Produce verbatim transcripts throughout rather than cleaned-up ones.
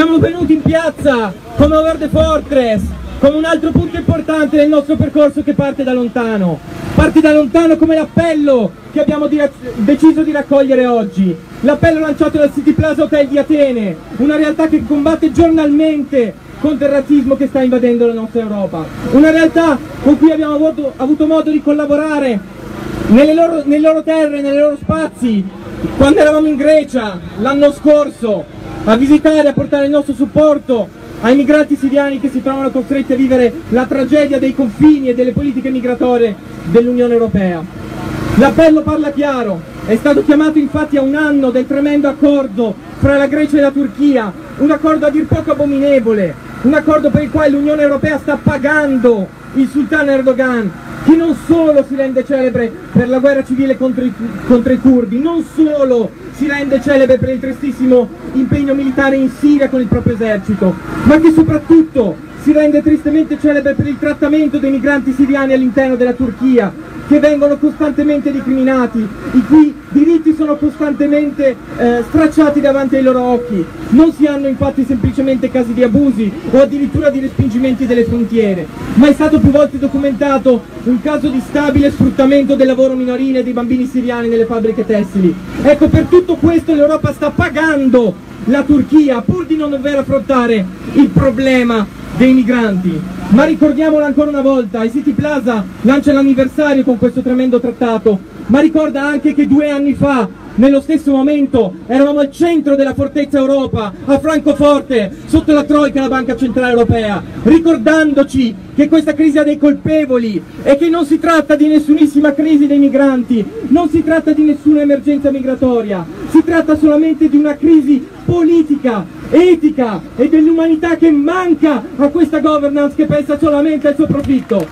Siamo venuti in piazza come Over the Fortress, come un altro punto importante del nostro percorso che parte da lontano. Parte da lontano come l'appello che abbiamo di deciso di raccogliere oggi. L'appello lanciato dal City Plaza Hotel di Atene, una realtà che combatte giornalmente contro il razzismo che sta invadendo la nostra Europa. Una realtà con cui abbiamo avuto, avuto modo di collaborare nelle loro, nelle loro terre, nei loro spazi, quando eravamo in Grecia l'anno scorso, a visitare e a portare il nostro supporto ai migranti siriani che si trovano costretti a vivere la tragedia dei confini e delle politiche migratorie dell'Unione Europea. L'appello parla chiaro, è stato chiamato infatti a un anno del tremendo accordo fra la Grecia e la Turchia, un accordo a dir poco abominevole, un accordo per il quale l'Unione Europea sta pagando il sultano Erdogan, che non solo si rende celebre per la guerra civile contro i, contro i curdi, non solo si rende celebre per il tristissimo impegno militare in Siria con il proprio esercito, ma che soprattutto si rende tristemente celebre per il trattamento dei migranti siriani all'interno della Turchia, che vengono costantemente discriminati, i cui diritti sono costantemente eh, stracciati davanti ai loro occhi. Non si hanno infatti semplicemente casi di abusi o addirittura di respingimenti delle frontiere, ma è stato più volte documentato un caso di stabile sfruttamento del lavoro minorile dei bambini siriani nelle fabbriche tessili. Ecco, per tutto questo l'Europa sta pagando la Turchia pur di non dover affrontare il problema dei migranti. Ma ricordiamolo ancora una volta, il City Plaza lancia l'anniversario con questo tremendo trattato, ma ricorda anche che due anni fa, nello stesso momento, eravamo al centro della fortezza Europa, a Francoforte, sotto la Troika, la Banca Centrale Europea, ricordandoci che questa crisi ha dei colpevoli e che non si tratta di nessunissima crisi dei migranti, non si tratta di nessuna emergenza migratoria, si tratta solamente di una crisi politica, etica e dell'umanità che manca a questa governance che pensa solamente al suo profitto.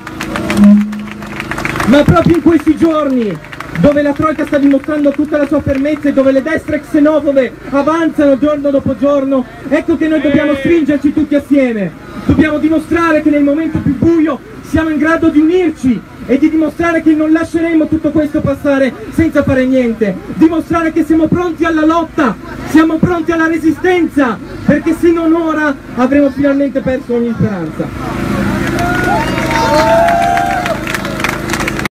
Ma proprio in questi giorni, dove la Troika sta dimostrando tutta la sua fermezza e dove le destre xenofobe avanzano giorno dopo giorno, ecco che noi dobbiamo stringerci tutti assieme, dobbiamo dimostrare che nel momento più buio siamo in grado di unirci e di dimostrare che non lasceremo tutto questo passare senza fare niente, dimostrare che siamo pronti alla lotta, siamo pronti alla resistenza, perché se non ora avremo finalmente perso ogni speranza.